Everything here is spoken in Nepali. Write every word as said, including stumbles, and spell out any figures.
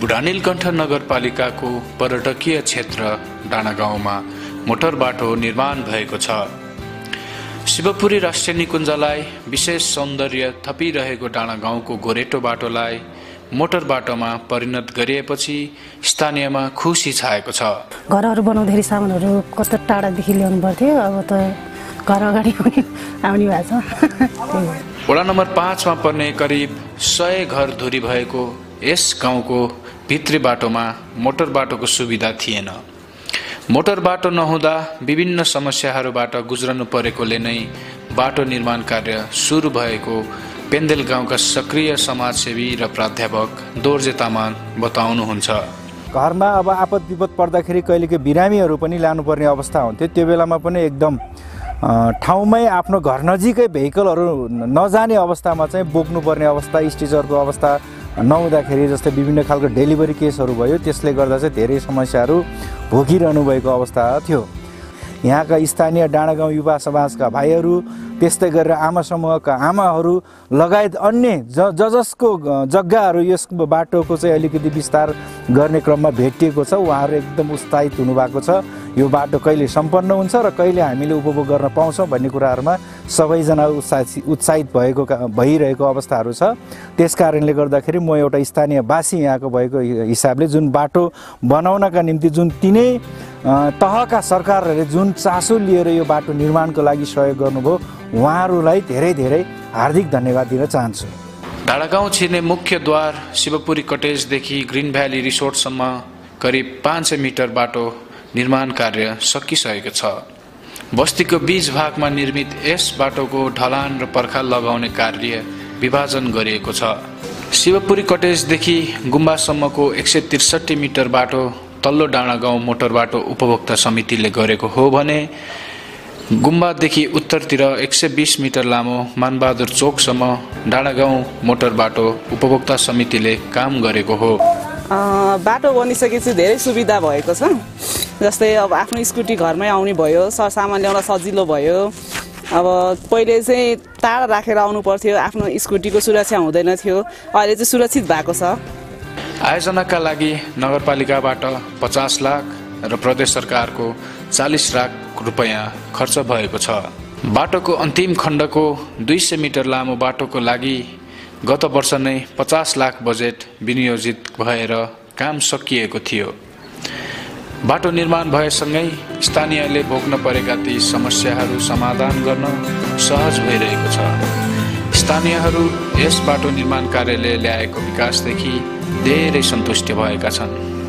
बुढानीलकण्ठ नगरपालिकाको पर्यटकीय क्षेत्र डाँडागाउँमा मोटर बाटो निर्माण भएको छ। शिवपुरी राष्ट्रिय निकुञ्जलाई विशेष सौन्दर्य थपिरहेको डाँडागाउँको गोरेटो बाटोलाई मोटर बाटोमा परिणत गरिएपछि स्थानीयमा खुसी छाएको छ। घरहरू बनाउँदाखेरि सामानहरू कस्तो टाढादेखि ल्याउनु पर्थ्यो, अब त घर अगाडि पनि आउने भएको छ। वडा नम्बर पाँचमा पर्ने करिब सय घर धुरी भएको यस गाउँको भित्री बाटोमा मोटर बाटोको सुविधा थिएन। मोटर बाटो नहुँदा विभिन्न समस्याहरूबाट गुज्रनु परेकोले नै बाटो निर्माण कार्य सुरु भएको पेन्देल गाउँका सक्रिय समाजसेवी र प्राध्यापक दोर्जे तामाङ बताउनुहुन्छ। घरमा अब आपद विपद पर्दाखेरि कहिलेकै बिरामीहरू पनि लानुपर्ने अवस्था हुन्थ्यो। त्यो बेलामा पनि एकदम ठाउँमै आफ्नो घर नजिकै भेहिकलहरू नजाने अवस्थामा चाहिँ बोक्नुपर्ने अवस्था, स्टेजरको अवस्था नहुँदाखेरि जस्तै विभिन्न खालको डेलिभरी केसहरू भयो। त्यसले गर्दा चाहिँ धेरै समस्याहरू भोगिरहनु भएको अवस्था थियो। यहाँका स्थानीय डाँडागाउँ युवा समाजका भाइहरू, त्यस्तै गरेर आमा समूहका आमाहरू लगायत अन्य ज जसको जग्गाहरू यस बाटोको चाहिँ अलिकति विस्तार गर्ने क्रममा भेटिएको छ, उहाँहरू एकदम उत्साहित हुनुभएको छ। यो बाटो कहिले सम्पन्न हुन्छ र कहिले हामीले उपभोग गर्न पाउँछौँ भन्ने कुराहरूमा सबैजना उत्साहित उत्साहित भएको भइरहेको अवस्थाहरू छ। त्यस कारणले गर्दाखेरि म एउटा स्थानीयवासी यहाँको भएको हिसाबले जुन बाटो बनाउनका निम्ति जुन तिनै तहका सरकारहरूले जुन चासो लिएर यो बाटो निर्माणको लागि सहयोग गर्नुभयो, उहाँहरूलाई धेरै धेरै हार्दिक धन्यवाद दिन चाहन्छु। डाँडागाउँ छिर्ने मुख्य द्वार शिवपुरी कटेजदेखि ग्रिन भ्याली रिसोर्टसम्म करिब पाँच सय मिटर बाटो निर्माण कार्य सकिसकेको छ। बस्तीको बीच भागमा निर्मित यस बाटोको ढलान र पर्खाल लगाउने कार्य विभाजन गरिएको छ। शिवपुरी कटेजदेखि गुम्बासम्मको एक सय त्रिसठी मिटर बाटो तल्लो डाँडागाउँ मोटर बाटो उपभोक्ता समितिले गरेको हो भने गुम्बादेखि उत्तरतिर एक सय बिस मिटर लामो मानबहादुर चोकसम्म डाँडागाउँ मोटर बाटो उपभोक्ता समितिले काम गरेको हो। बाटो बनिसकेपछि धेरै सुविधा भएको छ। जस्तै अब आफ्नो स्कुटी घरमै आउने भयो, सरसामान ल्याउन सजिलो भयो। अब पहिले चाहिँ टाढा राखेर आउनु पर्थ्यो, आफ्नो स्कुटीको सुरक्षा हुँदैन थियो, अहिले चाहिँ सुरक्षित भएको छ। आयोजनाका लागि नगरपालिकाबाट पचास लाख र प्रदेश सरकारको चालीस लाख रुपियाँ खर्च भएको छ। बाटोको अन्तिम खण्डको दुई सय मिटर लामो बाटोको लागि गत वर्ष नै पचास लाख बजेट विनियोजित भएर काम सकिएको थियो। बाटो निर्माण भएसँगै स्थानीयले भोग्न परेका ती समस्याहरू समाधान गर्न सहज भइरहेको छ। स्थानीयहरू यस बाटो निर्माण कार्यले ल्याएको विकासदेखि धेरै सन्तुष्ट भएका छन्।